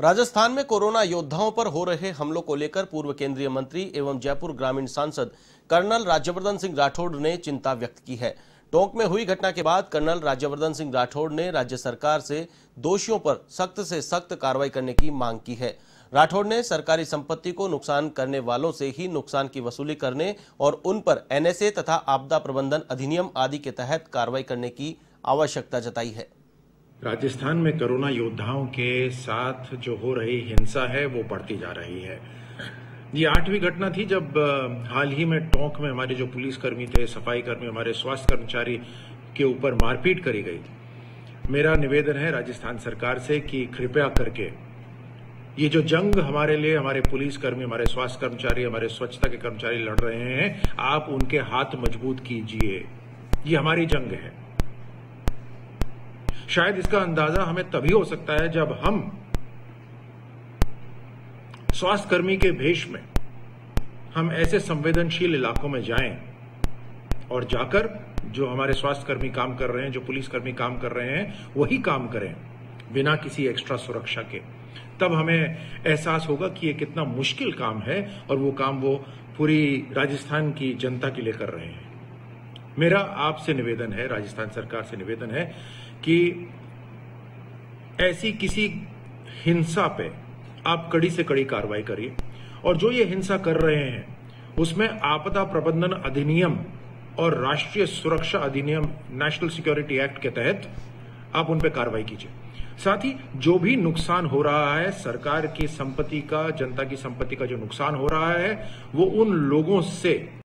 राजस्थान में कोरोना योद्धाओं पर हो रहे हमलों को लेकर पूर्व केंद्रीय मंत्री एवं जयपुर ग्रामीण सांसद कर्नल राज्यवर्धन सिंह राठौड़ ने चिंता व्यक्त की है। टोंक में हुई घटना के बाद कर्नल राज्यवर्धन सिंह राठौड़ ने राज्य सरकार से दोषियों पर सख्त से सख्त कार्रवाई करने की मांग की है। राठौड़ ने सरकारी संपत्ति को नुकसान करने वालों से ही नुकसान की वसूली करने और उन पर एनएसए तथा आपदा प्रबंधन अधिनियम आदि के तहत कार्रवाई करने की आवश्यकता जताई है। राजस्थान में कोरोना योद्धाओं के साथ जो हो रही हिंसा है वो बढ़ती जा रही है। ये 8वीं घटना थी जब हाल ही में टोंक में हमारे जो पुलिसकर्मी थे, सफाई कर्मी, हमारे स्वास्थ्य कर्मचारी के ऊपर मारपीट करी गई थी। मेरा निवेदन है राजस्थान सरकार से कि कृपया करके ये जो जंग हमारे लिए हमारे पुलिसकर्मी, हमारे स्वास्थ्य कर्मचारी, हमारे स्वच्छता के कर्मचारी लड़ रहे हैं, आप उनके हाथ मजबूत कीजिए। ये हमारी जंग है। शायद इसका अंदाजा हमें तभी हो सकता है जब हम स्वास्थ्य कर्मी के भेष में हम ऐसे संवेदनशील इलाकों में जाएं और जाकर जो हमारे स्वास्थ्य कर्मी काम कर रहे हैं, जो पुलिसकर्मी काम कर रहे हैं, वही काम करें बिना किसी एक्स्ट्रा सुरक्षा के। तब हमें एहसास होगा कि ये कितना मुश्किल काम है और वो काम वो पूरी राजस्थान की जनता के लिए कर रहे हैं। मेरा आपसे निवेदन है, राजस्थान सरकार से निवेदन है कि ऐसी किसी हिंसा पे आप कड़ी से कड़ी कार्रवाई करिए और जो ये हिंसा कर रहे हैं उसमें आपदा प्रबंधन अधिनियम और राष्ट्रीय सुरक्षा अधिनियम, नेशनल सिक्योरिटी एक्ट के तहत आप उन पे कार्रवाई कीजिए। साथ ही जो भी नुकसान हो रहा है, सरकार की संपत्ति का, जनता की संपत्ति का जो नुकसान हो रहा है, वो उन लोगों से